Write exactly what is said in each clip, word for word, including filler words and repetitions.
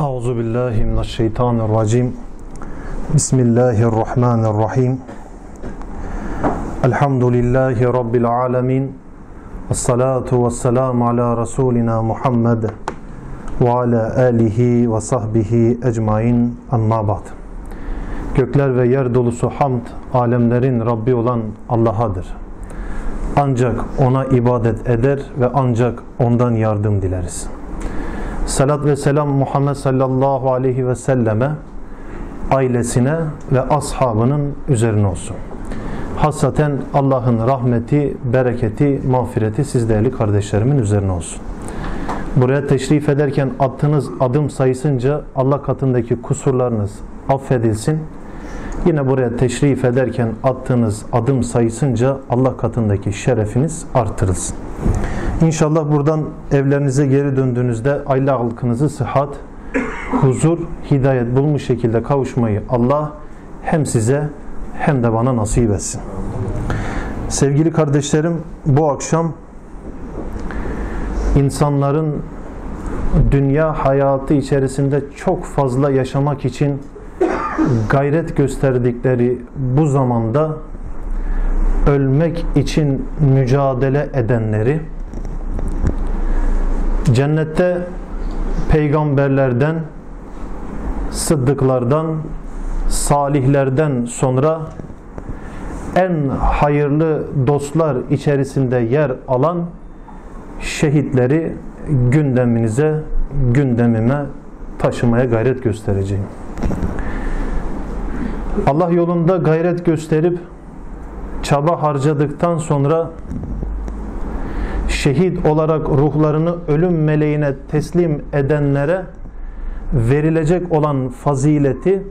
Euzu billahi mineşşeytanirracim. Bismillahirrahmanirrahim. Elhamdülillahi rabbil alamin. Essalatu vesselamu ala rasulina Muhammed ve ala alihi ve sahbihi ecmaîn. Amma ba'd. Gökler ve yer dolusu hamd, alemlerin Rabbi olan Allah'adır. Ancak ona ibadet eder ve ancak ondan yardım dileriz. Salat ve selam Muhammed sallallahu aleyhi ve selleme, ailesine ve ashabının üzerine olsun. Hasaten Allah'ın rahmeti, bereketi, mağfireti siz değerli kardeşlerimin üzerine olsun. Buraya teşrif ederken attığınız adım sayısınca Allah katındaki kusurlarınız affedilsin. Yine buraya teşrif ederken attığınız adım sayısınca Allah katındaki şerefiniz artırılsın. İnşallah buradan evlerinize geri döndüğünüzde aile halkınızı sıhhat, huzur, hidayet bulmuş şekilde kavuşmayı Allah hem size hem de bana nasip etsin. Sevgili kardeşlerim, bu akşam insanların dünya hayatı içerisinde çok fazla yaşamak için gayret gösterdikleri bu zamanda ölmek için mücadele edenleri, cennette peygamberlerden, sıddıklardan, salihlerden sonra en hayırlı dostlar içerisinde yer alan şehitleri gündeminize, gündemime taşımaya gayret göstereceğim. Allah yolunda gayret gösterip çaba harcadıktan sonra şehit olarak ruhlarını ölüm meleğine teslim edenlere verilecek olan fazileti,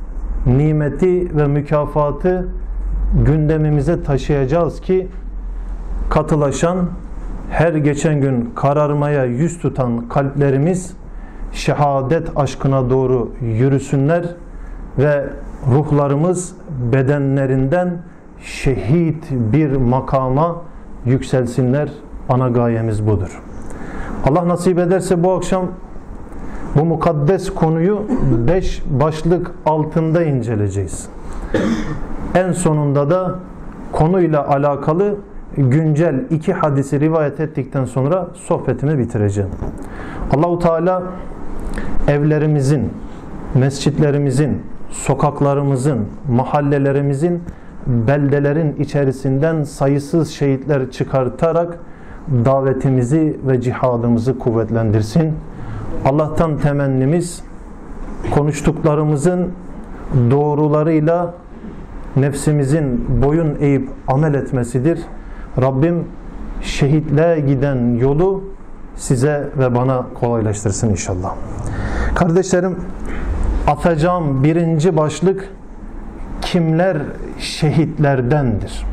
nimeti ve mükafatı gündemimize taşıyacağız ki katılaşan, her geçen gün kararmaya yüz tutan kalplerimiz şehadet aşkına doğru yürüsünler ve ruhlarımız bedenlerinden şehit bir makama yükselsinler. Ana gayemiz budur. Allah nasip ederse bu akşam bu mukaddes konuyu beş başlık altında inceleyeceğiz. En sonunda da konuyla alakalı güncel iki hadisi rivayet ettikten sonra sohbetimi bitireceğim. Allahu Teala evlerimizin, mescitlerimizin, sokaklarımızın, mahallelerimizin, beldelerin içerisinden sayısız şehitler çıkartarak davetimizi ve cihadımızı kuvvetlendirsin. Allah'tan temennimiz konuştuklarımızın doğrularıyla nefsimizin boyun eğip amel etmesidir. Rabbim şehitliğe giden yolu size ve bana kolaylaştırsın inşallah. Kardeşlerim, atacağım birinci başlık kimler şehitlerdendir?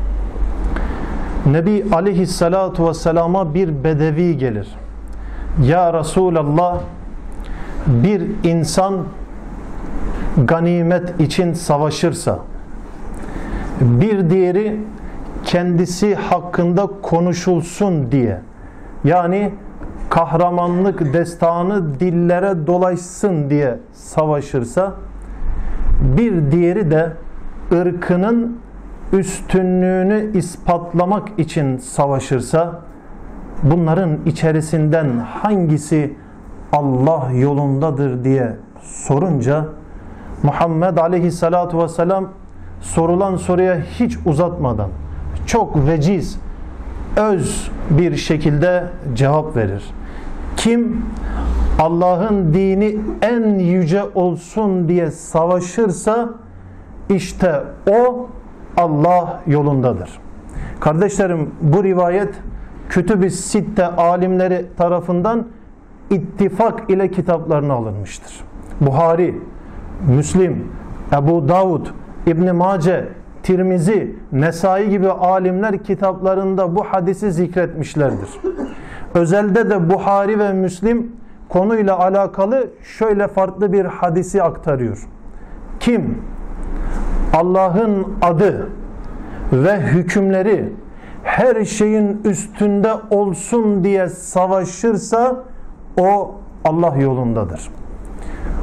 Nebi aleyhissalatu vesselama bir bedevi gelir. Ya Resulallah, bir insan ganimet için savaşırsa, bir diğeri kendisi hakkında konuşulsun diye, yani kahramanlık destanı dillere dolaşsın diye savaşırsa, bir diğeri de ırkının üstünlüğünü ispatlamak için savaşırsa, bunların içerisinden hangisi Allah yolundadır diye sorunca Muhammed aleyhissalatu vesselam sorulan soruya hiç uzatmadan çok veciz, öz bir şekilde cevap verir. Kim Allah'ın dini en yüce olsun diye savaşırsa işte o Allah yolundadır. Kardeşlerim, bu rivayet Kütüb-i Sitte alimleri tarafından ittifak ile kitaplarına alınmıştır. Buhari, Müslim, Ebu Davud, İbn Mace, Tirmizi, Nesai gibi alimler kitaplarında bu hadisi zikretmişlerdir. Özelde de Buhari ve Müslim konuyla alakalı şöyle farklı bir hadisi aktarıyor. Kim Allah'ın adı ve hükümleri her şeyin üstünde olsun diye savaşırsa o Allah yolundadır.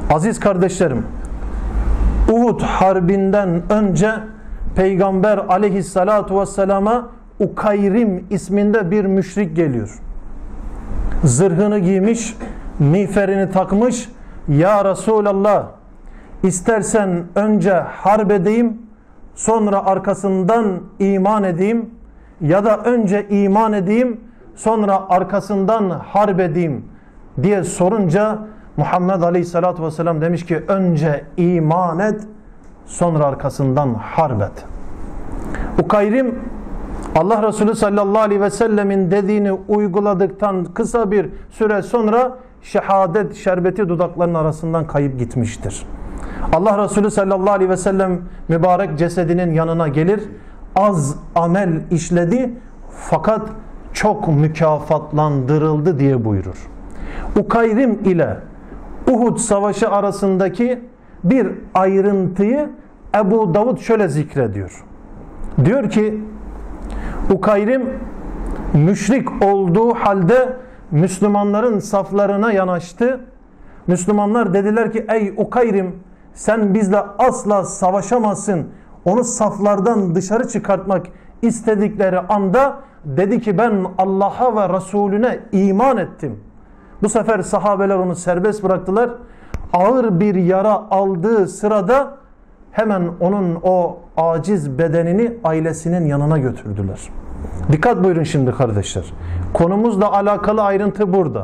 Aziz kardeşlerim, Uhud Harbi'nden önce Peygamber aleyhissalatu vesselama Ukayrim isminde bir müşrik geliyor. Zırhını giymiş, miğferini takmış. Ya Resulallah, istersen önce harp edeyim, sonra arkasından iman edeyim, ya da önce iman edeyim, sonra arkasından harp edeyim diye sorunca Muhammed Aleyhisselatü Vesselam demiş ki önce iman et, sonra arkasından harp et. Ukayrim, Allah Resulü sallallahu aleyhi ve sellemin dediğini uyguladıktan kısa bir süre sonra şehadet şerbeti dudaklarının arasından kayıp gitmiştir. Allah Resulü sallallahu aleyhi ve sellem mübarek cesedinin yanına gelir, az amel işledi fakat çok mükafatlandırıldı diye buyurur. Ukayrim ile Uhud Savaşı arasındaki bir ayrıntıyı Ebu Davud şöyle zikrediyor. Diyor ki Ukayrim müşrik olduğu halde Müslümanların saflarına yanaştı. Müslümanlar dediler ki ey Ukayrim, sen bizle asla savaşamazsın. Onu saflardan dışarı çıkartmak istedikleri anda dedi ki ben Allah'a ve Resulüne iman ettim. Bu sefer sahabeler onu serbest bıraktılar. Ağır bir yara aldığı sırada hemen onun o aciz bedenini ailesinin yanına götürdüler. Dikkat buyurun şimdi kardeşler. Konumuzla alakalı ayrıntı burada.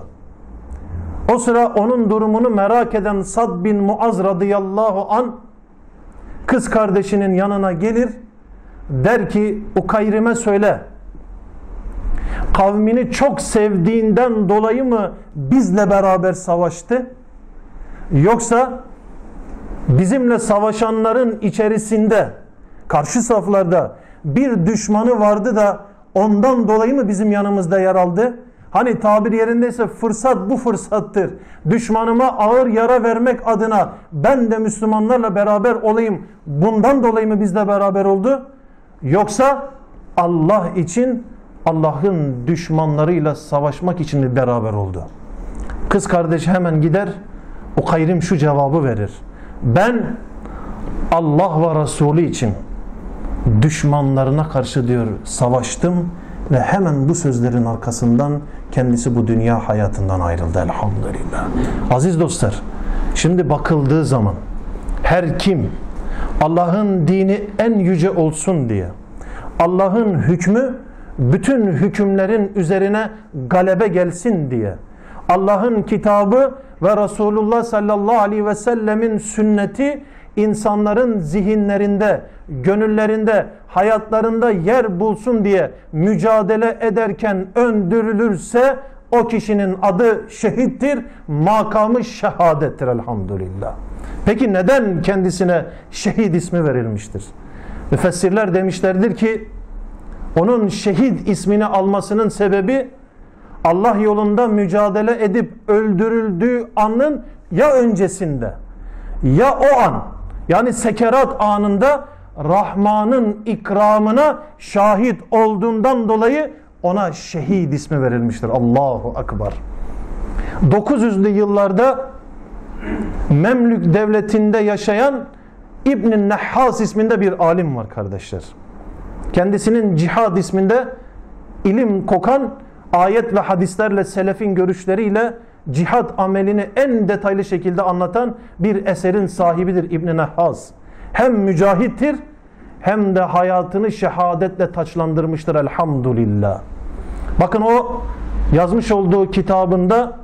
O sıra onun durumunu merak eden Sad bin Muaz radıyallahu an kız kardeşinin yanına gelir. Der ki Ukayrim'e söyle, kavmini çok sevdiğinden dolayı mı bizle beraber savaştı? Yoksa bizimle savaşanların içerisinde karşı saflarda bir düşmanı vardı da ondan dolayı mı bizim yanımızda yer aldı? Hani tabir yerindeyse fırsat bu fırsattır. Düşmanıma ağır yara vermek adına ben de Müslümanlarla beraber olayım. Bundan dolayı mı bizle beraber oldu? Yoksa Allah için, Allah'ın düşmanlarıyla savaşmak için mi beraber oldu? Kız kardeş hemen gider, Ukayrim şu cevabı verir. Ben Allah ve Resulü için düşmanlarına karşı diyor savaştım ve hemen bu sözlerin arkasından kendisi bu dünya hayatından ayrıldı elhamdülillah. Aziz dostlar, şimdi bakıldığı zaman her kim Allah'ın dini en yüce olsun diye, Allah'ın hükmü bütün hükümlerin üzerine galebe gelsin diye, Allah'ın kitabı ve Resulullah sallallahu aleyhi ve sellemin sünneti insanların zihinlerinde, gönüllerinde, hayatlarında yer bulsun diye mücadele ederken öldürülürse o kişinin adı şehittir, makamı şehadettir elhamdülillah. Peki neden kendisine şehit ismi verilmiştir? Müfessirler demişlerdir ki onun şehit ismini almasının sebebi Allah yolunda mücadele edip öldürüldüğü anın ya öncesinde ya o an, yani sekerat anında Rahman'ın ikramına şahit olduğundan dolayı ona şehit ismi verilmiştir. Allahu Ekber. dokuz yüzlü yıllarda Memlük devletinde yaşayan İbn-i Nehhas isminde bir alim var kardeşler. Kendisinin Cihad isminde ilim kokan, ayet ve hadislerle, selefin görüşleriyle cihad amelini en detaylı şekilde anlatan bir eserin sahibidir İbn-i Nehhas. Hem mücahittir hem de hayatını şehadetle taçlandırmıştır elhamdülillah. Bakın o yazmış olduğu kitabında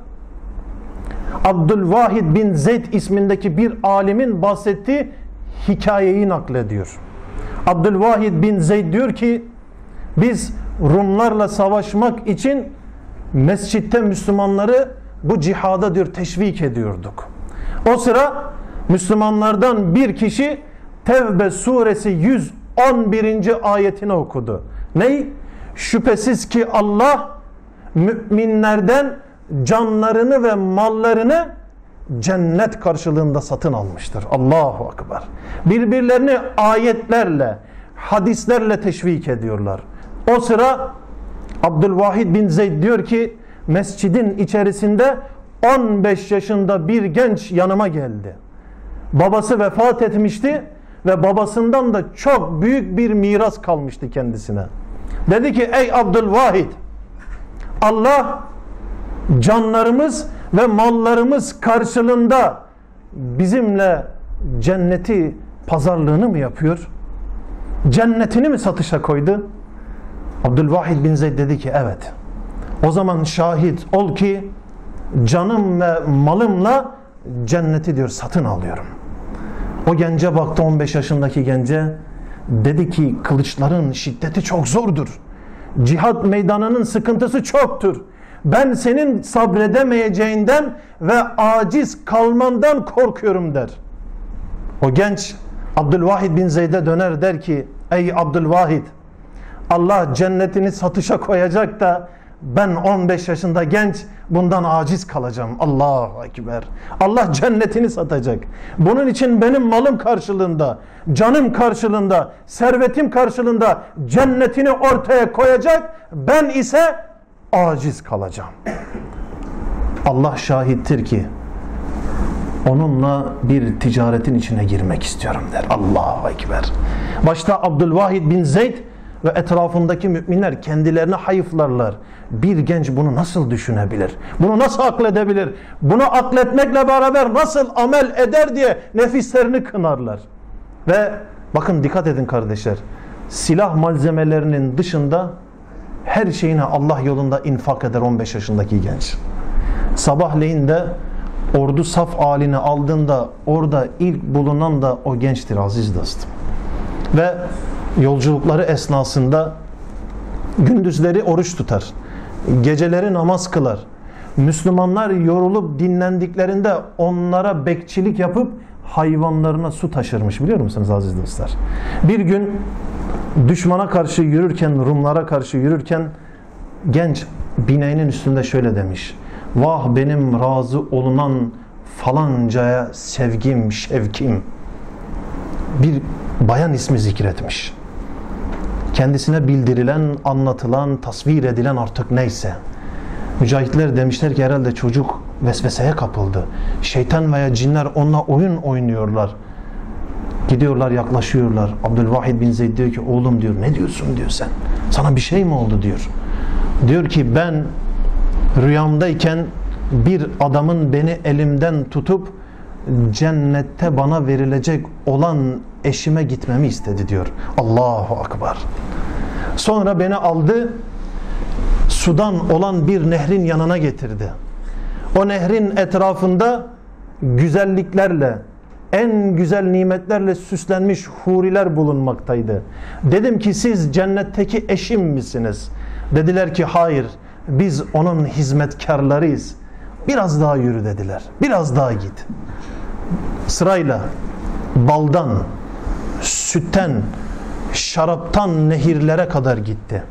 Abdülvahid bin Zeyd ismindeki bir alimin bahsettiği hikayeyi naklediyor. Abdülvahid bin Zeyd diyor ki biz Rumlarla savaşmak için mescitte Müslümanları bu cihada diyor teşvik ediyorduk. O sıra Müslümanlardan bir kişi Tevbe suresi yüz on birinci ayetini okudu. Ney? Şüphesiz ki Allah müminlerden canlarını ve mallarını cennet karşılığında satın almıştır. Allahu Ekber. Birbirlerini ayetlerle, hadislerle teşvik ediyorlar. O sıra Abdülvahid bin Zeyd diyor ki mescidin içerisinde on beş yaşında bir genç yanıma geldi. Babası vefat etmişti ve babasından da çok büyük bir miras kalmıştı kendisine. Dedi ki ey Abdülvahid, Allah canlarımız ve mallarımız karşılığında bizimle cenneti pazarlığını mı yapıyor? Cennetini mi satışa koydu? Abdülvahid bin Zeyd dedi ki evet. O zaman şahit ol ki canım ve malımla cenneti diyor satın alıyorum. O gence baktı, on beş yaşındaki gence, dedi ki kılıçların şiddeti çok zordur. Cihat meydanının sıkıntısı çoktur. Ben senin sabredemeyeceğinden ve aciz kalmandan korkuyorum der. O genç Abdülvahid bin Zeyd'e döner, der ki ey Abdülvahid, Allah cennetini satışa koyacak da ben on beş yaşında genç bundan aciz kalacağım. Allahu Ekber. Allah cennetini satacak. Bunun için benim malım karşılığında, canım karşılığında, servetim karşılığında cennetini ortaya koyacak. Ben ise aciz kalacağım. Allah şahittir ki onunla bir ticaretin içine girmek istiyorum der. Allahu Ekber. Başta Abdülvahid bin Zeyd ve etrafındaki müminler kendilerine hayıflarlar. Bir genç bunu nasıl düşünebilir? Bunu nasıl akledebilir? Bunu akletmekle beraber nasıl amel eder diye nefislerini kınarlar. Ve bakın dikkat edin kardeşler. Silah malzemelerinin dışında her şeyini Allah yolunda infak eder on beş yaşındaki genç. Sabahleyin de ordu saf haline aldığında orada ilk bulunan da o gençtir aziz dostum. Ve yolculukları esnasında gündüzleri oruç tutar, geceleri namaz kılar. Müslümanlar yorulup dinlendiklerinde onlara bekçilik yapıp hayvanlarına su taşırmış, biliyor musunuz aziz dostlar? Bir gün düşmana karşı yürürken, Rumlara karşı yürürken genç bineğinin üstünde şöyle demiş: vah benim razı olunan falancaya sevgim, şevkim. Bir bayan ismi zikretmiş. Kendisine bildirilen, anlatılan, tasvir edilen artık neyse. Mücahitler demişler ki herhalde çocuk vesveseye kapıldı. Şeytan veya cinler onunla oyun oynuyorlar. Gidiyorlar, yaklaşıyorlar. Abdülvahid bin Zeyd diyor ki oğlum diyor, ne diyorsun diyor sen? Sana bir şey mi oldu diyor. Diyor ki ben rüyamdayken bir adamın beni elimden tutup cennette bana verilecek olan eşime gitmemi istedi diyor. Allahu Akbar. Sonra beni aldı, sudan olan bir nehrin yanına getirdi. O nehrin etrafında güzelliklerle, en güzel nimetlerle süslenmiş huriler bulunmaktaydı. Dedim ki siz cennetteki eşim misiniz? Dediler ki hayır, biz onun hizmetkarlarıyız. Biraz daha yürü dediler. Biraz daha git. Sırayla baldan, sütten, şaraptan nehirlere kadar gitti.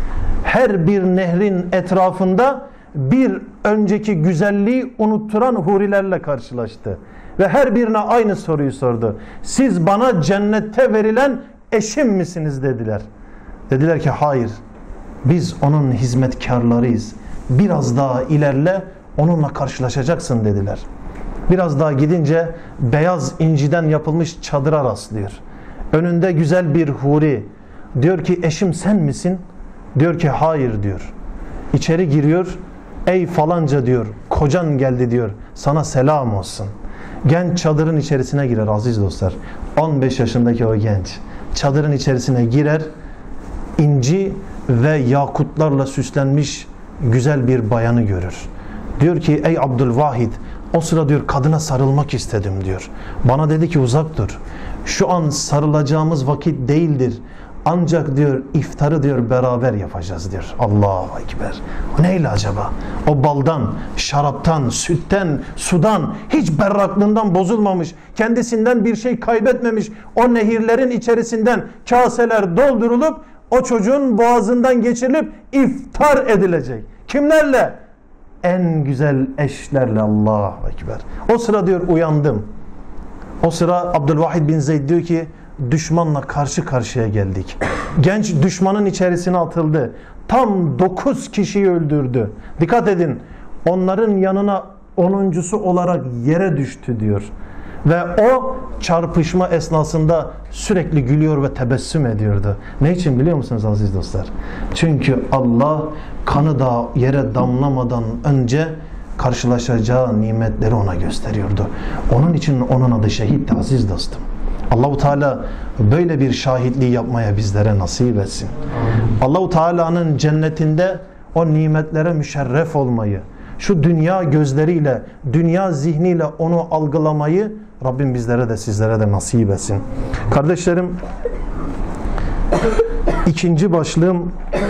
Her bir nehrin etrafında bir önceki güzelliği unutturan hurilerle karşılaştı. Ve her birine aynı soruyu sordu. Siz bana cennette verilen eşim misiniz dediler. Dediler ki hayır, biz onun hizmetkarlarıyız. Biraz daha ilerle, onunla karşılaşacaksın dediler. Biraz daha gidince beyaz inciden yapılmış çadıra rastlıyor. Önünde güzel bir huri. Diyor ki eşim sen misin? Diyor ki hayır diyor. İçeri giriyor. Ey falanca diyor, kocan geldi diyor. Sana selam olsun. Genç çadırın içerisine girer aziz dostlar. on beş yaşındaki o genç çadırın içerisine girer. İnci ve yakutlarla süslenmiş güzel bir bayanı görür. Diyor ki ey Abdülvahid, o sıra diyor kadına sarılmak istedim diyor. Bana dedi ki uzak dur. Şu an sarılacağımız vakit değildir. Ancak diyor iftarı diyor beraber yapacağız diyor. Allahu Ekber. O neyle acaba? O baldan, şaraptan, sütten, sudan, hiç berraklığından bozulmamış, kendisinden bir şey kaybetmemiş o nehirlerin içerisinden kaseler doldurulup o çocuğun boğazından geçirilip iftar edilecek. Kimlerle? En güzel eşlerle. Allahu Ekber. O sıra diyor uyandım. O sıra Abdülvahid bin Zeyd diyor ki düşmanla karşı karşıya geldik. Genç düşmanın içerisine atıldı. Tam dokuz kişiyi öldürdü. Dikkat edin. Onların yanına onuncusu olarak yere düştü diyor. Ve o çarpışma esnasında sürekli gülüyor ve tebessüm ediyordu. Ne için biliyor musunuz aziz dostlar? Çünkü Allah kanı da yere damlamadan önce karşılaşacağı nimetleri ona gösteriyordu. Onun için onun adı şehitti aziz dostum. Allah-u Teala böyle bir şahitliği yapmaya bizlere nasip etsin. Allah-u Teala'nın cennetinde o nimetlere müşerref olmayı, şu dünya gözleriyle, dünya zihniyle onu algılamayı Rabbim bizlere de sizlere de nasip etsin. Kardeşlerim, ikinci başlığım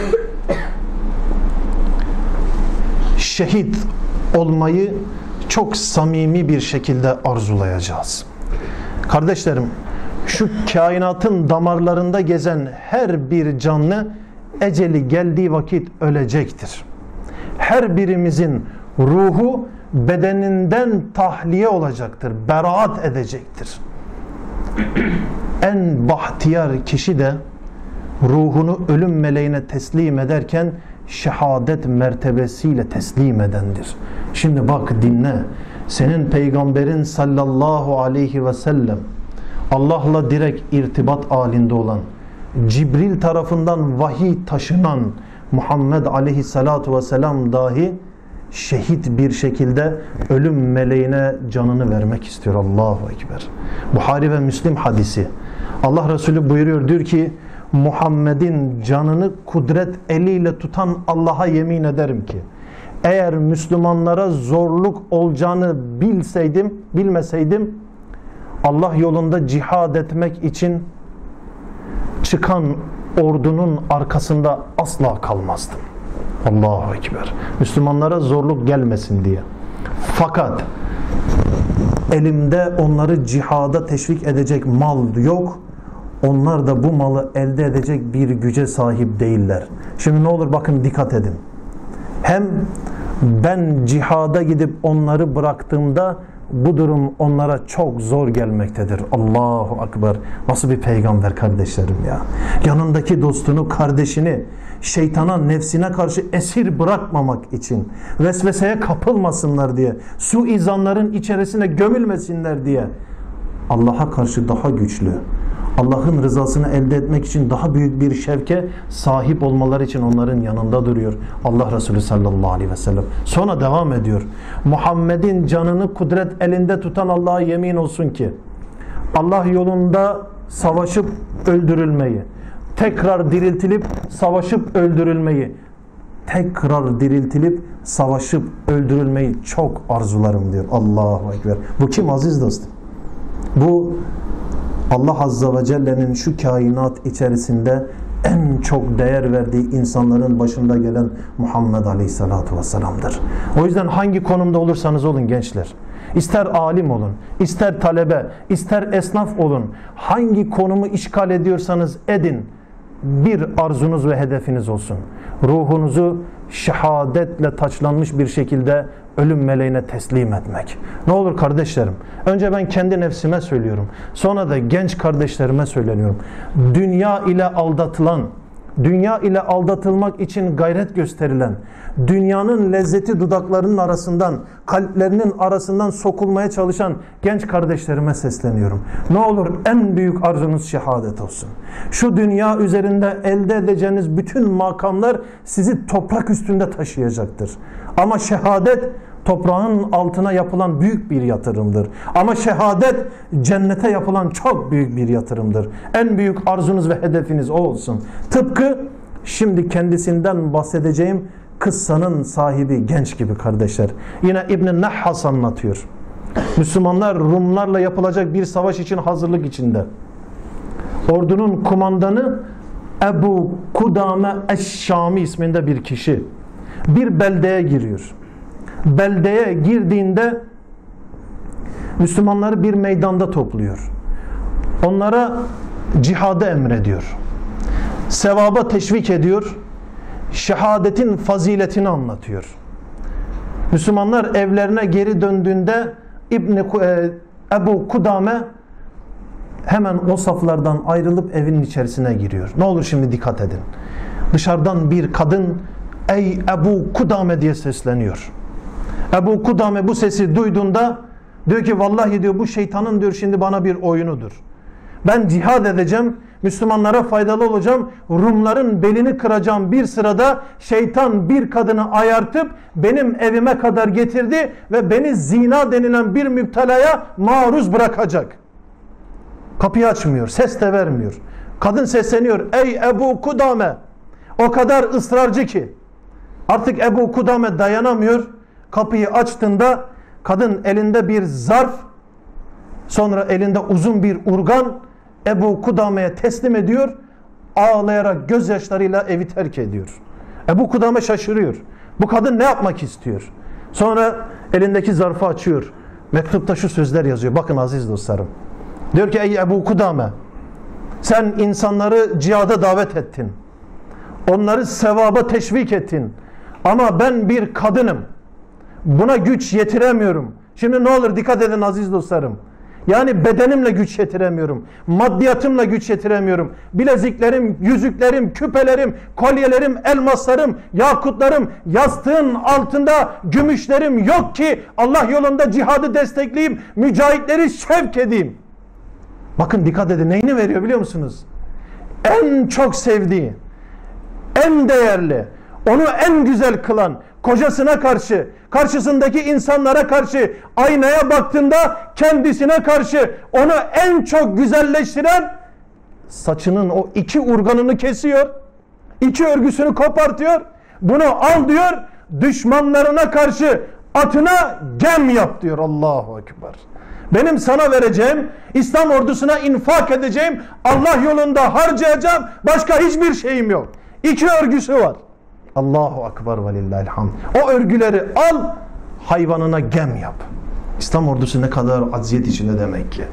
şehit olmayı çok samimi bir şekilde arzulayacağız. Kardeşlerim, şu kainatın damarlarında gezen her bir canlı eceli geldiği vakit ölecektir. Her birimizin ruhu bedeninden tahliye olacaktır, beraat edecektir. En bahtiyar kişi de ruhunu ölüm meleğine teslim ederken şehadet mertebesiyle teslim edendir. Şimdi bak dinle, senin peygamberin sallallahu aleyhi ve sellem Allah'la direkt irtibat halinde olan, Cibril tarafından vahiy taşınan Muhammed aleyhissalatu vesselam dahi şehit bir şekilde ölüm meleğine canını vermek istiyor. Allahu Ekber. Buhari ve Müslim hadisi. Allah Resulü buyuruyor, diyor ki Muhammed'in canını kudret eliyle tutan Allah'a yemin ederim ki eğer Müslümanlara zorluk olacağını bilseydim, bilmeseydim Allah yolunda cihad etmek için çıkan ordunun arkasında asla kalmazdım. Allahu Ekber. Müslümanlara zorluk gelmesin diye. Fakat elimde onları cihada teşvik edecek mal yok. Onlar da bu malı elde edecek bir güce sahip değiller. Şimdi ne olur bakın, dikkat edin. Hem ben cihada gidip onları bıraktığımda bu durum onlara çok zor gelmektedir. Allahu Ekber. Nasıl bir peygamber kardeşlerim ya. Yanındaki dostunu, kardeşini şeytana, nefsine karşı esir bırakmamak için, vesveseye kapılmasınlar diye, suizanların içerisine gömülmesinler diye Allah'a karşı daha güçlü, Allah'ın rızasını elde etmek için daha büyük bir şevke sahip olmaları için onların yanında duruyor Allah Resulü sallallahu aleyhi ve sellem. Sonra devam ediyor. Muhammed'in canını kudret elinde tutan Allah'a yemin olsun ki Allah yolunda savaşıp öldürülmeyi, tekrar diriltilip savaşıp öldürülmeyi, tekrar diriltilip savaşıp öldürülmeyi çok arzularım diyor. Allahu Ekber. Bu kim aziz dostum? Bu Allah Azze ve Celle'nin şu kainat içerisinde en çok değer verdiği insanların başında gelen Muhammed Aleyhisselatü Vesselam'dır. O yüzden hangi konumda olursanız olun gençler, ister alim olun, ister talebe, ister esnaf olun, hangi konumu işgal ediyorsanız edin, bir arzunuz ve hedefiniz olsun. Ruhunuzu şehadetle taçlanmış bir şekilde ölüm meleğine teslim etmek. Ne olur kardeşlerim, önce ben kendi nefsime söylüyorum, sonra da genç kardeşlerime söyleniyorum. Dünya ile aldatılan, dünya ile aldatılmak için gayret gösterilen, dünyanın lezzeti dudaklarının arasından, kalplerinin arasından sokulmaya çalışan genç kardeşlerime sesleniyorum. Ne olur en büyük arzunuz şehadet olsun. Şu dünya üzerinde elde edeceğiniz bütün makamlar sizi toprak üstünde taşıyacaktır. Ama şehadet toprağın altına yapılan büyük bir yatırımdır. Ama şehadet cennete yapılan çok büyük bir yatırımdır. En büyük arzunuz ve hedefiniz o olsun. Tıpkı şimdi kendisinden bahsedeceğim kıssanın sahibi genç gibi kardeşler. Yine İbn-i Nahhas anlatıyor. Müslümanlar Rumlarla yapılacak bir savaş için hazırlık içinde. Ordunun kumandanı Ebu Kudame Eş-Şami isminde bir kişi bir beldeye giriyor. Beldeye girdiğinde Müslümanları bir meydanda topluyor. Onlara cihadı emrediyor. Sevaba teşvik ediyor. Şehadetin faziletini anlatıyor. Müslümanlar evlerine geri döndüğünde İbn Ebu Kudame hemen o saflardan ayrılıp evin içerisine giriyor. Ne olur şimdi dikkat edin. Dışarıdan bir kadın "Ey Ebu Kudame" diye sesleniyor. Ebu Kudame bu sesi duyduğunda diyor ki vallahi diyor bu şeytanın diyor şimdi bana bir oyunudur. Ben cihad edeceğim, Müslümanlara faydalı olacağım, Rumların belini kıracağım bir sırada şeytan bir kadını ayartıp benim evime kadar getirdi ve beni zina denilen bir müptelaya maruz bırakacak. Kapıyı açmıyor, ses de vermiyor. Kadın sesleniyor, ey Ebu Kudame, o kadar ısrarcı ki artık Ebu Kudame dayanamıyor. Kapıyı açtığında kadın elinde bir zarf, sonra elinde uzun bir urgan Ebu Kudame'ye teslim ediyor. Ağlayarak gözyaşlarıyla evi terk ediyor. Ebu Kudame şaşırıyor. Bu kadın ne yapmak istiyor? Sonra elindeki zarfı açıyor. Mektupta şu sözler yazıyor. Bakın aziz dostlarım. Diyor ki ey Ebu Kudame, sen insanları cihada davet ettin. Onları sevaba teşvik ettin. Ama ben bir kadınım. Buna güç yetiremiyorum. Şimdi ne olur dikkat edin aziz dostlarım. Yani bedenimle güç yetiremiyorum. Maddiyatımla güç yetiremiyorum. Bileziklerim, yüzüklerim, küpelerim, kolyelerim, elmaslarım, yakutlarım, yastığın altında gümüşlerim yok ki Allah yolunda cihadı destekleyeyim, mücahitleri şevk edeyim. Bakın dikkat edin, neyini veriyor biliyor musunuz? En çok sevdiği, en değerli, onu en güzel kılan, kocasına karşı, karşısındaki insanlara karşı, aynaya baktığında kendisine karşı onu en çok güzelleştiren saçının o iki urganını kesiyor, iki örgüsünü kopartıyor, bunu al diyor, düşmanlarına karşı atına gem yap diyor. Allahu Ekber. Benim sana vereceğim, İslam ordusuna infak edeceğim, Allah yolunda harcayacağım, başka hiçbir şeyim yok. İki örgüsü var. Allahu Ekber ve lillahil hamd. O örgüleri al, hayvanına gem yap. İslam ordusu ne kadar aziyet içinde demek ki.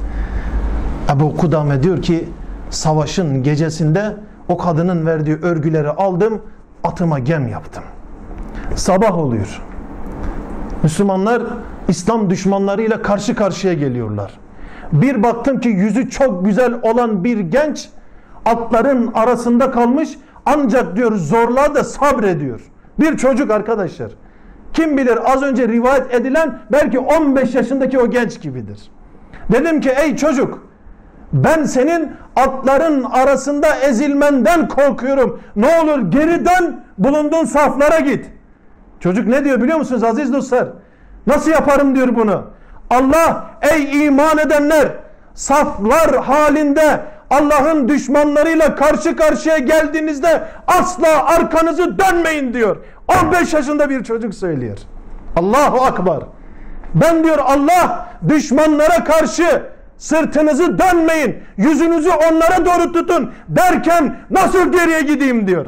Ebu Kudame diyor ki savaşın gecesinde o kadının verdiği örgüleri aldım, atıma gem yaptım. Sabah oluyor. Müslümanlar İslam düşmanlarıyla karşı karşıya geliyorlar. Bir baktım ki yüzü çok güzel olan bir genç atların arasında kalmış, ancak diyor zorla da sabrediyor. Bir çocuk arkadaşlar. Kim bilir az önce rivayet edilen belki on beş yaşındaki o genç gibidir. Dedim ki ey çocuk, ben senin atların arasında ezilmenden korkuyorum. Ne olur geri dön, bulunduğun saflara git. Çocuk ne diyor biliyor musunuz aziz dostlar? Nasıl yaparım diyor bunu. Allah ey iman edenler, saflar halinde Allah'ın düşmanlarıyla karşı karşıya geldiğinizde asla arkanızı dönmeyin diyor. on beş yaşında bir çocuk söylüyor. Allahu Ekber. Ben diyor Allah düşmanlara karşı sırtınızı dönmeyin, yüzünüzü onlara doğru tutun derken nasıl geriye gideyim diyor.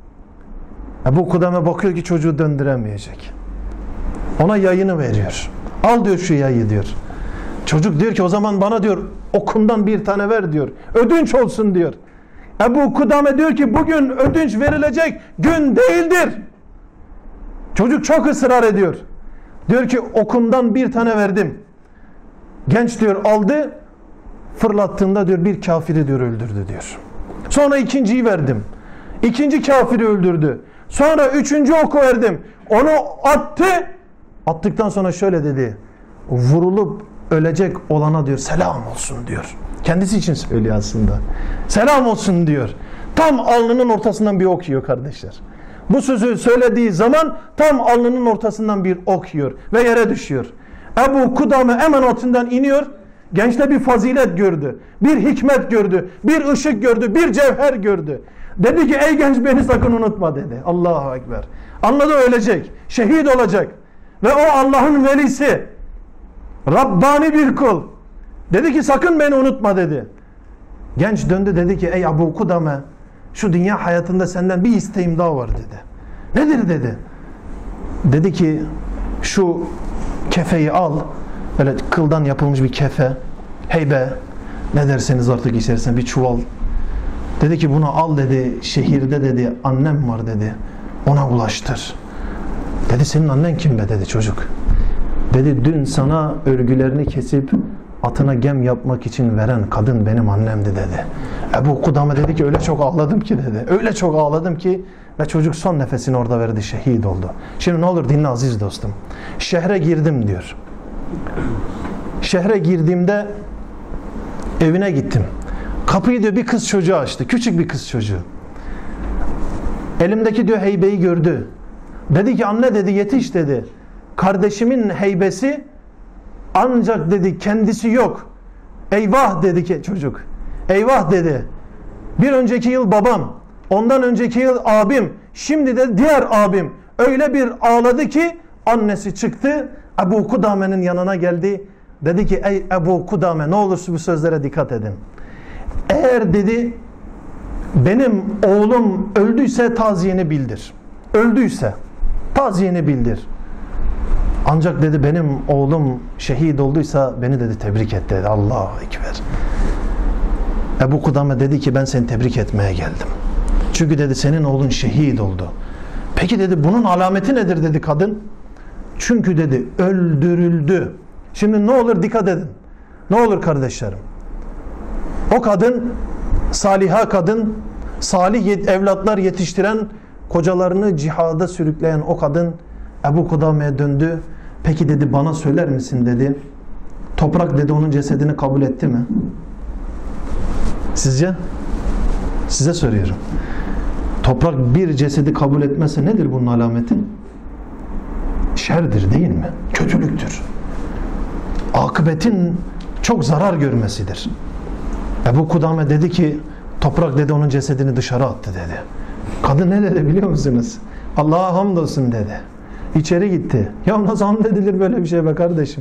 Ebu Kudame bakıyor ki çocuğu döndüremeyecek. Ona yayını veriyor. Al diyor şu yayı diyor. Çocuk diyor ki o zaman bana diyor okundan bir tane ver diyor. Ödünç olsun diyor. Ebu Kudame diyor ki bugün ödünç verilecek gün değildir. Çocuk çok ısrar ediyor. Diyor ki okumdan bir tane verdim. Genç diyor aldı, fırlattığında diyor bir kafiri diyor öldürdü diyor. Sonra ikinciyi verdim. İkinci kafiri öldürdü. Sonra üçüncü oku verdim. Onu attı. Attıktan sonra şöyle dedi. Vurulup ölecek olana diyor selam olsun diyor. Kendisi için söylüyor aslında. Selam olsun diyor. Tam alnının ortasından bir ok yiyor kardeşler. Bu sözü söylediği zaman tam alnının ortasından bir ok yiyor ve yere düşüyor. Ebu Kudame hemen atından iniyor. Gençte bir fazilet gördü. Bir hikmet gördü. Bir ışık gördü. Bir cevher gördü. Dedi ki ey genç beni sakın unutma dedi. Allahu Ekber. Anladı ölecek. Şehit olacak. Ve o Allah'ın velisi. Rabbani bir kul. Dedi ki sakın beni unutma dedi. Genç döndü dedi ki ey Ebu Kudame, şu dünya hayatında senden bir isteğim daha var dedi. Nedir dedi. Dedi ki şu kefeyi al. Böyle kıldan yapılmış bir kefe. Heybe. Ne derseniz artık içerisine bir çuval. Dedi ki bunu al dedi. Şehirde dedi annem var dedi. Ona ulaştır. Dedi senin annen kim be dedi çocuk. Dedi dün sana örgülerini kesip atına gem yapmak için veren kadın benim annemdi dedi. Ebu Kudame dedi ki öyle çok ağladım ki dedi. Öyle çok ağladım ki ve çocuk son nefesini orada verdi, şehit oldu. Şimdi ne olur dinle aziz dostum. Şehre girdim diyor. Şehre girdiğimde evine gittim. Kapıyı diyor bir kız çocuğu açtı. Küçük bir kız çocuğu. Elimdeki diyor heybeyi gördü. Dedi ki anne dedi yetiş dedi. Kardeşimin heybesi ancak dedi kendisi yok. Eyvah dedi ki çocuk. Eyvah dedi. Bir önceki yıl babam, ondan önceki yıl abim, şimdi de diğer abim öyle bir ağladı ki annesi çıktı. Ebu Kudame'nin yanına geldi. Dedi ki ey Ebu Kudame ne olursa bu sözlere dikkat edin. Eğer dedi benim oğlum öldüyse taziyeni bildir. Öldüyse taziyeni bildir. Ancak dedi benim oğlum şehit olduysa beni dedi tebrik et dedi. Allahu Ekber. Ebu Kudame dedi ki ben seni tebrik etmeye geldim. Çünkü dedi senin oğlun şehit oldu. Peki dedi bunun alameti nedir dedi kadın. Çünkü dedi öldürüldü. Şimdi ne olur dikkat edin. Ne olur kardeşlerim. O kadın saliha kadın, salih evlatlar yetiştiren, kocalarını cihada sürükleyen o kadın Ebu Kudame'ye döndü. Peki dedi bana söyler misin dedi. Toprak dedi onun cesedini kabul etti mi? Sizce? Size soruyorum. Toprak bir cesedi kabul etmezse nedir bunun alameti? Şerdir değil mi? Kötülüktür. Akıbetin çok zarar görmesidir. Ebu Kudame dedi ki toprak dedi onun cesedini dışarı attı dedi. Kadın ne dedi biliyor musunuz? Allah'a hamdolsun dedi. İçeri gitti. Ya nasıl hamd edilir böyle bir şey be kardeşim?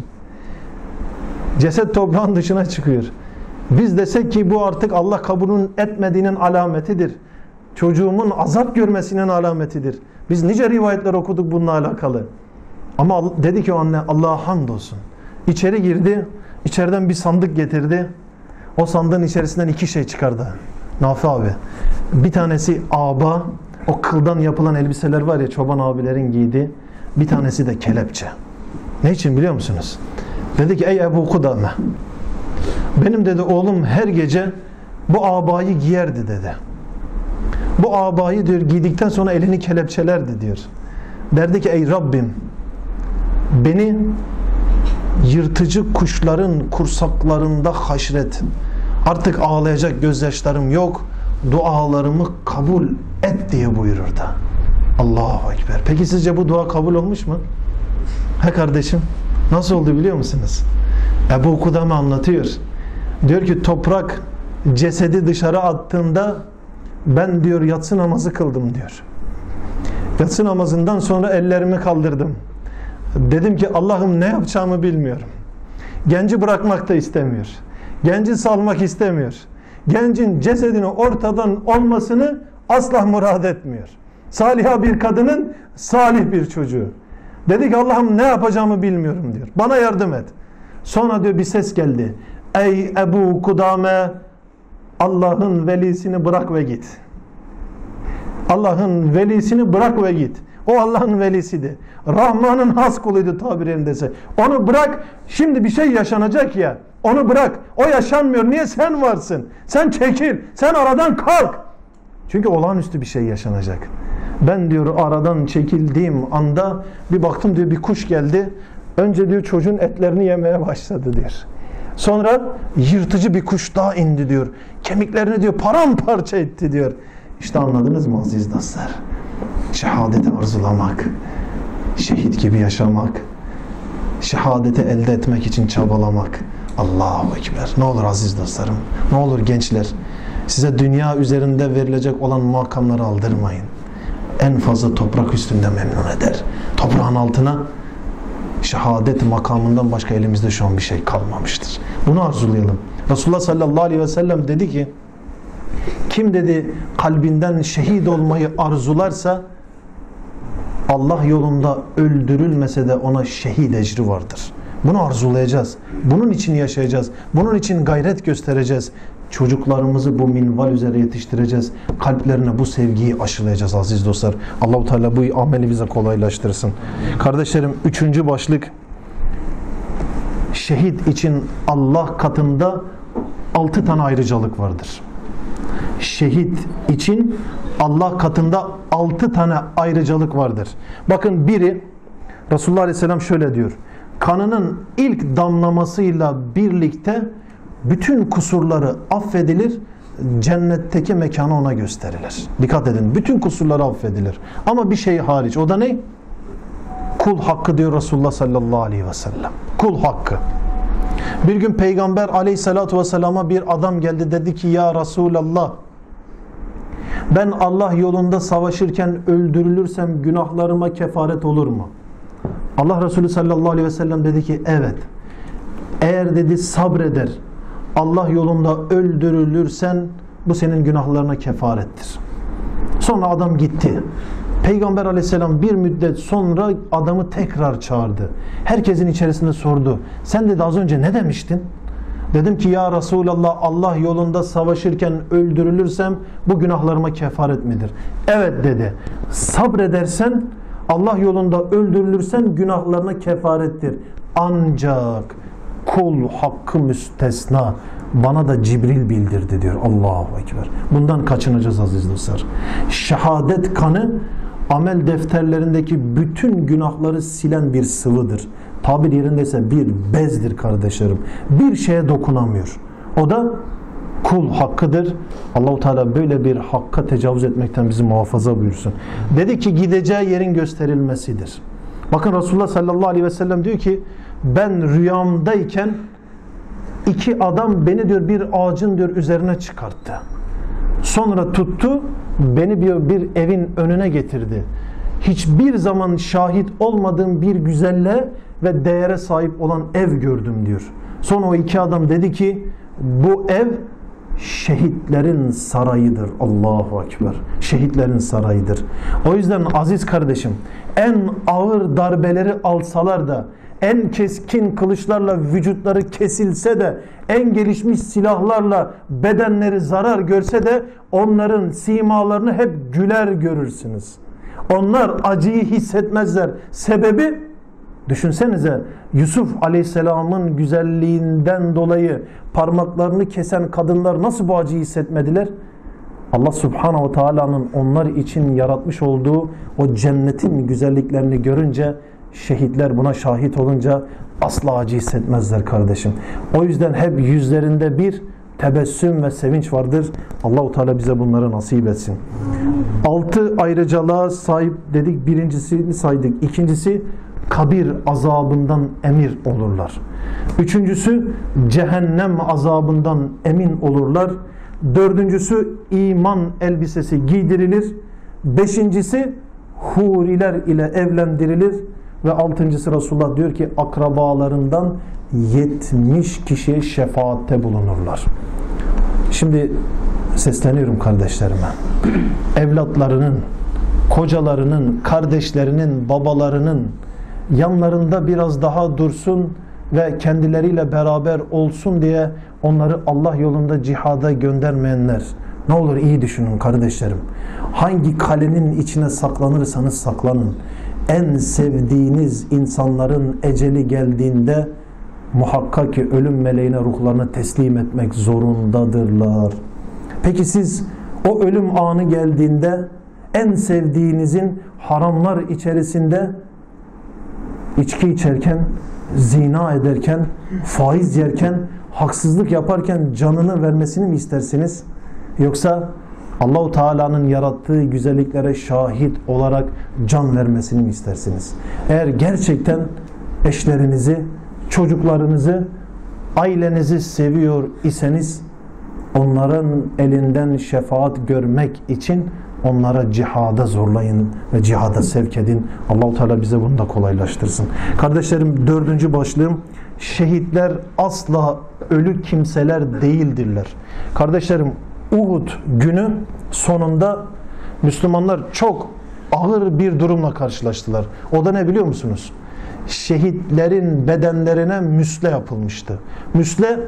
Ceset toprağın dışına çıkıyor. Biz desek ki bu artık Allah kabulün etmediğinin alametidir. Çocuğumun azap görmesinin alametidir. Biz nice rivayetler okuduk bununla alakalı. Ama dedi ki o anne Allah'a hamdolsun. İçeri girdi. İçeriden bir sandık getirdi. O sandığın içerisinden iki şey çıkardı. Nafi abi. Bir tanesi aba. O kıldan yapılan elbiseler var ya çoban abilerin giydiği. Bir tanesi de kelepçe. Ne için biliyor musunuz? Dedi ki ey Ebu Kudame. Benim dedi oğlum her gece bu abayı giyerdi dedi. Bu abayı diyor giydikten sonra elini kelepçelerdi diyor. Derdi ki ey Rabbim beni yırtıcı kuşların kursaklarında haşret. Artık ağlayacak gözyaşlarım yok. Dualarımı kabul et diye buyurur da. Allahu Ekber. Peki sizce bu dua kabul olmuş mu? He kardeşim. Nasıl oldu biliyor musunuz? Ebu Kudame anlatıyor. Diyor ki toprak cesedi dışarı attığında ben diyor yatsı namazı kıldım diyor. Yatsı namazından sonra ellerimi kaldırdım. Dedim ki Allah'ım ne yapacağımı bilmiyorum. Genci bırakmak da istemiyor. Genci salmak istemiyor. Gencin cesedini ortadan olmasını asla murad etmiyor. Saliha bir kadının salih bir çocuğu. Dedi ki Allah'ım ne yapacağımı bilmiyorum diyor. Bana yardım et. Sonra diyor bir ses geldi. Ey Ebu Kudame Allah'ın velisini bırak ve git. Allah'ın velisini bırak ve git. O Allah'ın velisiydi. Rahman'ın has kuluydu tabir yerindeyse. Onu bırak. Şimdi bir şey yaşanacak ya. Onu bırak. O yaşanmıyor. Niye sen varsın? Sen çekil. Sen aradan kalk. Çünkü olağanüstü bir şey yaşanacak. Ben diyor aradan çekildiğim anda bir baktım diyor bir kuş geldi. Önce diyor çocuğun etlerini yemeye başladı diyor. Sonra yırtıcı bir kuş daha indi diyor. Kemiklerini diyor paramparça etti diyor. İşte anladınız mı aziz dostlar? Şehadeti arzulamak, şehit gibi yaşamak, şehadeti elde etmek için çabalamak. Allahu Ekber. Ne olur aziz dostlarım, ne olur gençler, size dünya üzerinde verilecek olan makamları aldırmayın. En fazla toprak üstünde memnun eder. Toprağın altına şehadet makamından başka elimizde şu an bir şey kalmamıştır. Bunu arzulayalım. Resulullah sallallahu aleyhi ve sellem dedi ki, kim dedi kalbinden şehit olmayı arzularsa Allah yolunda öldürülmese de ona şehit ecri vardır. Bunu arzulayacağız. Bunun için yaşayacağız. Bunun için gayret göstereceğiz. Çocuklarımızı bu minval üzere yetiştireceğiz. Kalplerine bu sevgiyi aşılayacağız aziz dostlar. Allah-u Teala bu ameli bize kolaylaştırsın. Kardeşlerim, üçüncü başlık şehit için Allah katında altı tane ayrıcalık vardır. Şehit için Allah katında altı tane ayrıcalık vardır. Bakın biri, Resulullah Aleyhisselam şöyle diyor: kanının ilk damlamasıyla birlikte bütün kusurları affedilir, cennetteki mekanı ona gösterilir. Dikkat edin, bütün kusurları affedilir. Ama bir şey hariç, o da ne? Kul hakkı diyor Resulullah sallallahu aleyhi ve sellem. Kul hakkı. Bir gün Peygamber aleyhissalatu vesselama bir adam geldi, dedi ki ya Resulallah, ben Allah yolunda savaşırken öldürülürsem günahlarıma kefaret olur mu? Allah Resulü sallallahu aleyhi ve sellem dedi ki evet. Eğer dedi sabreder, Allah yolunda öldürülürsen bu senin günahlarına kefarettir. Sonra adam gitti. Peygamber aleyhisselam bir müddet sonra adamı tekrar çağırdı. Herkesin içerisinde sordu. Sen dedi az önce ne demiştin? Dedim ki ya Resulallah, Allah yolunda savaşırken öldürülürsem bu günahlarıma kefaret midir? Evet dedi. Sabredersen, Allah yolunda öldürülürsen günahlarına kefarettir. Ancak kul hakkı müstesna, bana da Cibril bildirdi diyor. Allahu Ekber. Bundan kaçınacağız aziz dostlar. Şehadet kanı amel defterlerindeki bütün günahları silen bir sıvıdır. Tabir yerindeyse bir bezdir kardeşlerim. Bir şeye dokunamıyor. O da kul hakkıdır. Allahu Teala böyle bir hakka tecavüz etmekten bizi muhafaza buyursun. Dedi ki gideceği yerin gösterilmesidir. Bakın Resulullah sallallahu aleyhi ve sellem diyor ki ben rüyamdayken iki adam beni diyor bir ağacın diyor üzerine çıkarttı. Sonra tuttu beni diyor bir evin önüne getirdi. Hiçbir zaman şahit olmadığım bir güzelliğe ve değere sahip olan ev gördüm diyor. Sonra o iki adam dedi ki bu ev şehitlerin sarayıdır. Allahu Ekber. Şehitlerin sarayıdır. O yüzden aziz kardeşim, en ağır darbeleri alsalar da, en keskin kılıçlarla vücutları kesilse de, en gelişmiş silahlarla bedenleri zarar görse de onların simalarını hep güler görürsünüz. Onlar acıyı hissetmezler. Sebebi, düşünsenize, Yusuf Aleyhisselam'ın güzelliğinden dolayı parmaklarını kesen kadınlar nasıl bu acıyı hissetmediler? Allah Subhanahu ve Taala'nın onlar için yaratmış olduğu o cennetin güzelliklerini görünce, şehitler buna şahit olunca asla acı hissetmezler kardeşim. O yüzden hep yüzlerinde bir tebessüm ve sevinç vardır. Allahu Teala bize bunları nasip etsin. Altı ayrıcalığa sahip dedik. Birincisini saydık. İkincisi, kabir azabından emir olurlar. Üçüncüsü, cehennem azabından emin olurlar. Dördüncüsü, iman elbisesi giydirilir. Beşincisi, huriler ile evlendirilir. Ve altıncısı Resulullah diyor ki akrabalarından yetmiş kişiye şefaatte bulunurlar. Şimdi sesleniyorum kardeşlerime. Evlatlarının, kocalarının, kardeşlerinin, babalarının yanlarında biraz daha dursun ve kendileriyle beraber olsun diye onları Allah yolunda cihada göndermeyenler, ne olur iyi düşünün kardeşlerim. Hangi kalenin içine saklanırsanız saklanın, en sevdiğiniz insanların eceli geldiğinde muhakkak ki ölüm meleğine ruhlarını teslim etmek zorundadırlar. Peki siz o ölüm anı geldiğinde en sevdiğinizin haramlar içerisinde içki içerken, zina ederken, faiz yerken, haksızlık yaparken canını vermesini mi istersiniz? Yoksa Allah-u Teala'nın yarattığı güzelliklere şahit olarak can vermesini mi istersiniz? Eğer gerçekten eşlerinizi, çocuklarınızı, ailenizi seviyor iseniz onların elinden şefaat görmek için onlara cihada zorlayın ve cihada sevk edin. Allah-u Teala bize bunu da kolaylaştırsın. Kardeşlerim, dördüncü başlığım, şehitler asla ölü kimseler değildirler. Kardeşlerim, Uhud günü sonunda Müslümanlar çok ağır bir durumla karşılaştılar. O da ne biliyor musunuz? Şehitlerin bedenlerine müsle yapılmıştı. Müsle,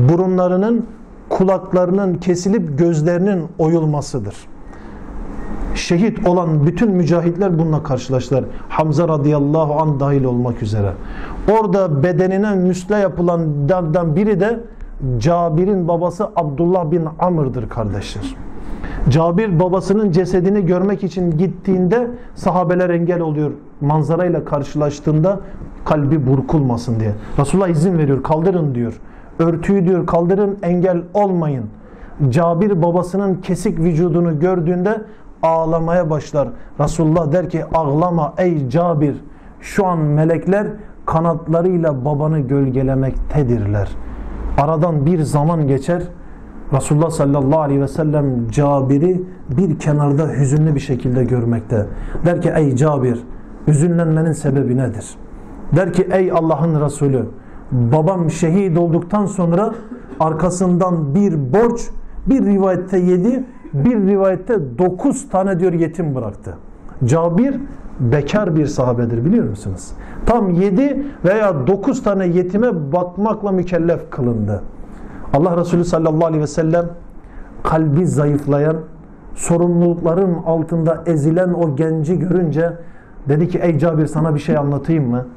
burunlarının, kulaklarının kesilip gözlerinin oyulmasıdır. Şehit olan bütün mücahitler bununla karşılaştılar. Hamza radıyallahu anh dahil olmak üzere. Orada bedenine müsle yapılanlardan biri de Cabir'in babası Abdullah bin Amr'dır kardeşler. Cabir babasının cesedini görmek için gittiğinde sahabeler engel oluyor. Manzarayla karşılaştığında kalbi burkulmasın diye. Resulullah izin veriyor, kaldırın diyor. Örtüyü diyor kaldırın, engel olmayın. Cabir babasının kesik vücudunu gördüğünde ağlamaya başlar. Resulullah der ki ağlama ey Cabir. Şu an melekler kanatlarıyla babanı gölgelemektedirler. Aradan bir zaman geçer. Resulullah sallallahu aleyhi ve sellem Cabir'i bir kenarda hüzünlü bir şekilde görmekte. Der ki ey Cabir, hüzünlenmenin sebebi nedir? Der ki ey Allah'ın Resulü, babam şehit olduktan sonra arkasından bir borç, bir rivayette yedi, bir rivayette dokuz tane diyor yetim bıraktı. Cabir bekar bir sahabedir, biliyor musunuz? Tam yedi veya dokuz tane yetime bakmakla mükellef kılındı. Allah Resulü sallallahu aleyhi ve sellem kalbi zayıflayan, sorumlulukların altında ezilen o genci görünce dedi ki ey Cabir, sana bir şey anlatayım mı?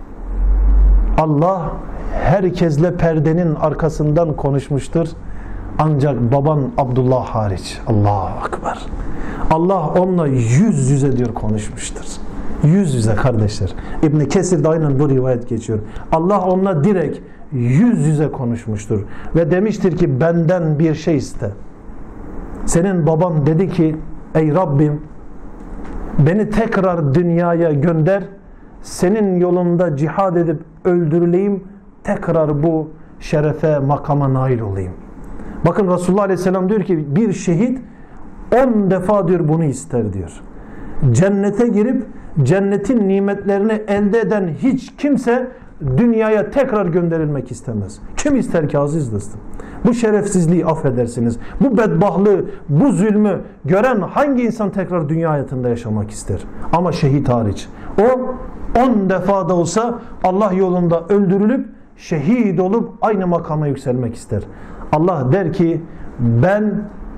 Allah herkesle perdenin arkasından konuşmuştur. Ancak baban Abdullah hariç. Allahu Ekber. Allah onunla yüz yüze diyor konuşmuştur. Yüz yüze kardeşler. İbn-i Kesir'de aynen bu rivayet geçiyor. Allah onunla direkt yüz yüze konuşmuştur. Ve demiştir ki benden bir şey iste. Senin baban dedi ki ey Rabbim, beni tekrar dünyaya gönder. Senin yolunda cihad edip öldürüleyim. Tekrar bu şerefe, makama nail olayım. Bakın Resulullah aleyhisselam diyor ki bir şehit on defa diyor bunu ister diyor. Cennete girip cennetin nimetlerini elde eden hiç kimse dünyaya tekrar gönderilmek istemez. Kim ister ki aziz dostum? Bu şerefsizliği affedersiniz. Bu bedbahtlığı, bu zulmü gören hangi insan tekrar dünya hayatında yaşamak ister? Ama şehit hariç. O on defa da olsa Allah yolunda öldürülüp şehit olup aynı makama yükselmek ister. Allah der ki ben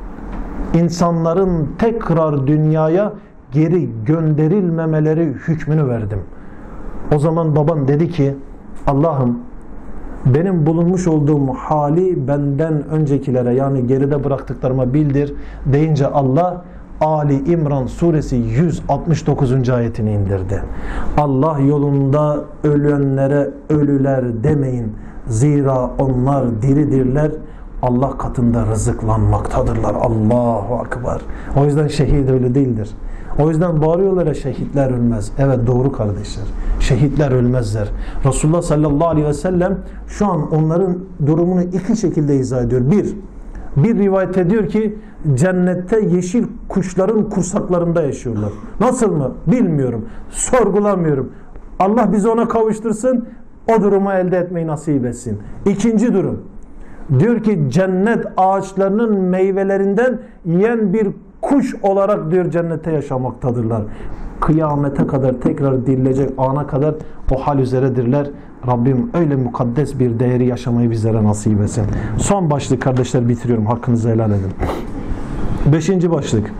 insanların tekrar dünyaya geri gönderilmemeleri hükmünü verdim. O zaman baban dedi ki Allah'ım benim bulunmuş olduğum hali benden öncekilere yani geride bıraktıklarıma bildir deyince Allah Ali İmran suresi yüz altmış dokuzuncu ayetini indirdi. Allah yolunda ölenlere ölüler demeyin. Zira onlar diridirler. Allah katında rızıklanmaktadırlar. Allahu Ekber. O yüzden şehit ölü değildir. O yüzden bağırıyorlar ya şehitler ölmez. Evet doğru kardeşler. Şehitler ölmezler. Resulullah sallallahu aleyhi ve sellem şu an onların durumunu iki şekilde izah ediyor. Bir, bir rivayet diyor ki cennette yeşil kuşların kursaklarında yaşıyorlar. Nasıl mı? Bilmiyorum. Sorgulamıyorum. Allah bizi ona kavuştursun. O durumu elde etmeyi nasip etsin. İkinci durum. Diyor ki cennet ağaçlarının meyvelerinden yiyen bir kuş olarak diyor cennette yaşamaktadırlar. Kıyamete kadar tekrar dirilecek ana kadar o hal üzeredirler. Rabbim öyle mukaddes bir değeri yaşamayı bizlere nasip etsin. Son başlık kardeşler, bitiriyorum. Hakkınızı helal edin. Beşinci başlık.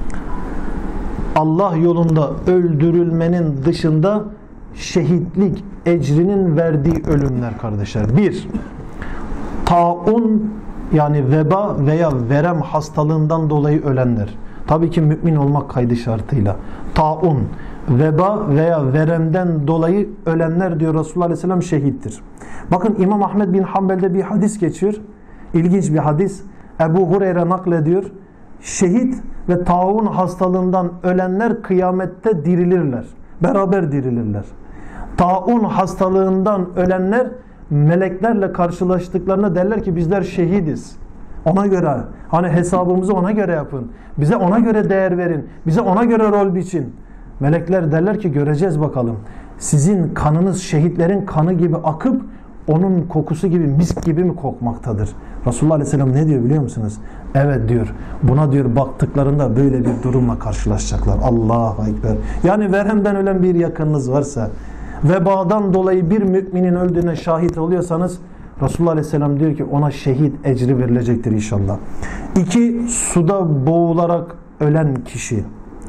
Allah yolunda öldürülmenin dışında şehitlik ecrinin verdiği ölümler kardeşler. Bir, taun yani veba veya verem hastalığından dolayı ölenler. Tabii ki mümin olmak kaydı şartıyla. Taun, veba veya veremden dolayı ölenler diyor Resulullah Aleyhisselam şehittir. Bakın İmam Ahmed bin Hanbel'de bir hadis geçiyor. İlginç bir hadis. Ebu Hureyre naklediyor. Şehit ve taun hastalığından ölenler kıyamette dirilirler. Beraber dirilirler. Taun hastalığından ölenler meleklerle karşılaştıklarında derler ki bizler şehidiz. Ona göre hani hesabımızı ona göre yapın. Bize ona göre değer verin. Bize ona göre rol biçin. Melekler derler ki göreceğiz bakalım. Sizin kanınız şehitlerin kanı gibi akıp onun kokusu gibi misk gibi mi kokmaktadır? Resulullah Aleyhisselam ne diyor biliyor musunuz? Evet diyor. Buna diyor baktıklarında böyle bir durumla karşılaşacaklar. Allahu Ekber. Yani veremden ölen bir yakınınız varsa, vebadan dolayı bir müminin öldüğüne şahit oluyorsanız Resulullah Aleyhisselam diyor ki ona şehit ecri verilecektir inşallah. İki, suda boğularak ölen kişi.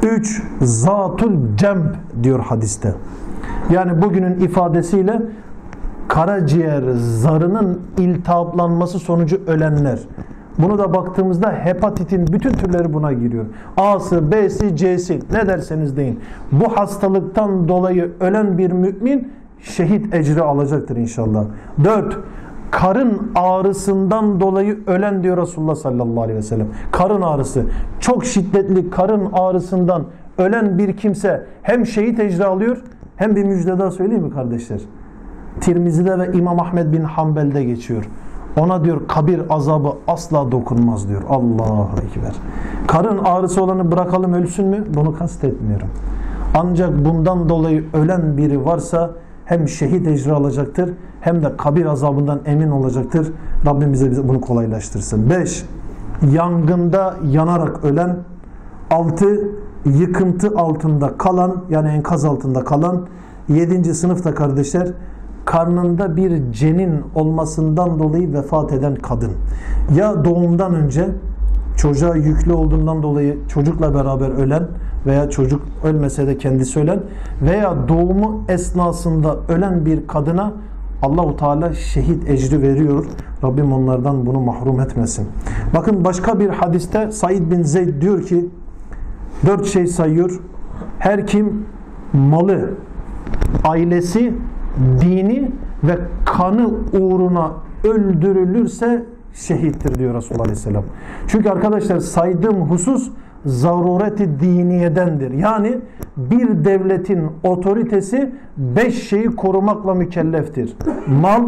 Üç, zatul cemb diyor hadiste. Yani bugünün ifadesiyle karaciğer zarının iltihaplanması sonucu ölenler. Bunu da baktığımızda hepatitin bütün türleri buna giriyor. A'sı, B'si, C'si ne derseniz deyin. Bu hastalıktan dolayı ölen bir mümin şehit ecri alacaktır inşallah. Dört, karın ağrısından dolayı ölen diyor Resulullah sallallahu aleyhi ve sellem. Karın ağrısı. Çok şiddetli karın ağrısından ölen bir kimse hem şehit ecri alıyor hem bir müjde daha söyleyeyim mi kardeşler? Tirmizi'de ve İmam Ahmed bin Hanbel'de geçiyor. Ona diyor kabir azabı asla dokunmaz diyor. Allahu Ekber. Karın ağrısı olanı bırakalım ölsün mü? Bunu kastetmiyorum. Ancak bundan dolayı ölen biri varsa hem şehit ecri alacaktır hem de kabir azabından emin olacaktır. Rabbim bize bunu kolaylaştırsın. Beş, yangında yanarak ölen. Altı, yıkıntı altında kalan, yani enkaz altında kalan. Yedinci sınıfta kardeşler, karnında bir cenin olmasından dolayı vefat eden kadın. Ya doğumdan önce çocuğa yüklü olduğundan dolayı çocukla beraber ölen veya çocuk ölmese de kendisi ölen veya doğumu esnasında ölen bir kadına Allahu Teala şehit ecri veriyor. Rabbim onlardan bunu mahrum etmesin. Bakın başka bir hadiste Said bin Zeyd diyor ki dört şey sayıyor. Her kim malı, ailesi, dini ve kanı uğruna öldürülürse şehittir diyor Resulullah Aleyhisselam. Çünkü arkadaşlar saydığım husus zarureti diniyedendir. Yani bir devletin otoritesi beş şeyi korumakla mükelleftir. Mal,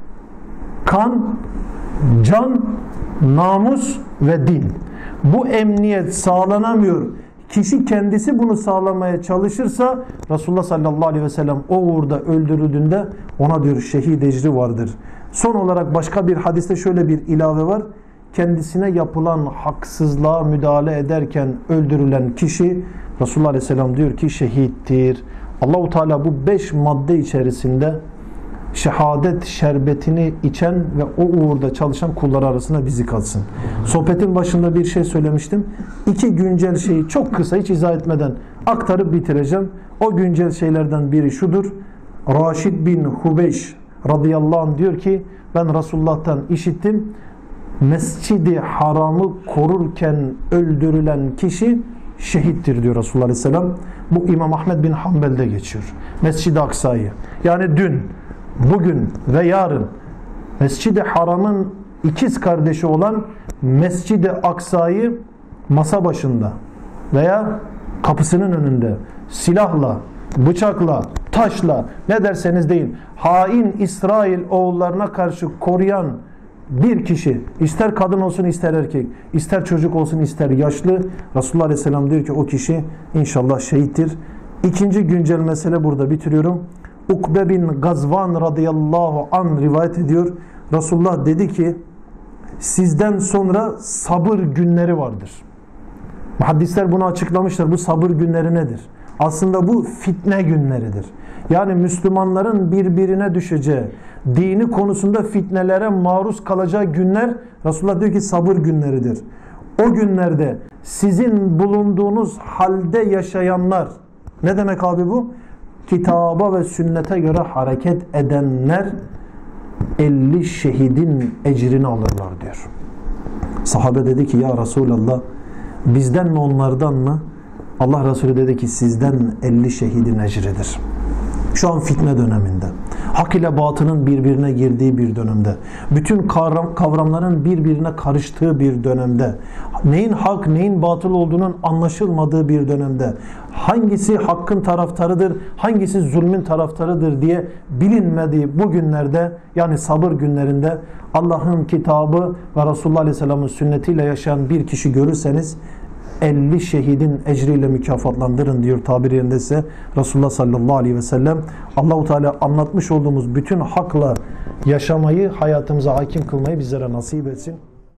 kan, can, namus ve din. Bu emniyet sağlanamıyor. Kişi kendisi bunu sağlamaya çalışırsa Resulullah sallallahu aleyhi ve sellem o uğurda öldürüldüğünde ona diyor şehit ecri vardır. Son olarak başka bir hadiste şöyle bir ilave var. Kendisine yapılan haksızlığa müdahale ederken öldürülen kişi Resulullah aleyhisselam diyor ki şehittir. Allahu Teala bu beş madde içerisinde şehadet şerbetini içen ve o uğurda çalışan kullar arasında bizi katsın. Sohbetin başında bir şey söylemiştim. İki güncel şeyi çok kısa hiç izah etmeden aktarıp bitireceğim. O güncel şeylerden biri şudur. Raşid bin Hubeyş radıyallahu anh diyor ki ben Resulullah'tan işittim. Mescid-i Haram'ı korurken öldürülen kişi şehittir diyor Resulullah aleyhisselam. Bu İmam Ahmed bin Hanbel'de geçiyor. Mescid-i Aksa'yı. Yani dün, bugün ve yarın Mescid-i Haram'ın ikiz kardeşi olan Mescid-i Aksa'yı masa başında veya kapısının önünde silahla, bıçakla, taşla ne derseniz deyin hain İsrail oğullarına karşı koruyan bir kişi, ister kadın olsun ister erkek, ister çocuk olsun ister yaşlı, Resulullah Aleyhisselam diyor ki o kişi inşallah şehittir. İkinci güncel mesele burada bitiriyorum. Ukbe bin Gazvan radıyallahu an rivayet ediyor. Resulullah dedi ki sizden sonra sabır günleri vardır. Muhaddisler bunu açıklamışlar. Bu sabır günleri nedir? Aslında bu fitne günleridir. Yani Müslümanların birbirine düşeceği, dini konusunda fitnelere maruz kalacağı günler Resulullah diyor ki sabır günleridir. O günlerde sizin bulunduğunuz halde yaşayanlar, ne demek abi bu? Kitaba ve sünnete göre hareket edenler elli şehidin ecrini alırlar diyor. Sahabe dedi ki ya Resulallah bizden mi onlardan mı? Allah Resulü dedi ki sizden elli şehidin ecridir. Şu an fitne döneminde. Hak ile batının birbirine girdiği bir dönemde. Bütün kavram, kavramların birbirine karıştığı bir dönemde. Neyin hak, neyin batıl olduğunun anlaşılmadığı bir dönemde. Hangisi hakkın taraftarıdır, hangisi zulmün taraftarıdır diye bilinmediği bu günlerde, yani sabır günlerinde Allah'ın kitabı ve Resulullah Aleyhisselam'ın sünnetiyle yaşayan bir kişi görürseniz elli şehidin ecriyle mükafatlandırın diyor tabir yerindeyse Resulullah sallallahu aleyhi ve sellem. Allahu Teala anlatmış olduğumuz bütün hakla yaşamayı, hayatımıza hakim kılmayı bizlere nasip etsin.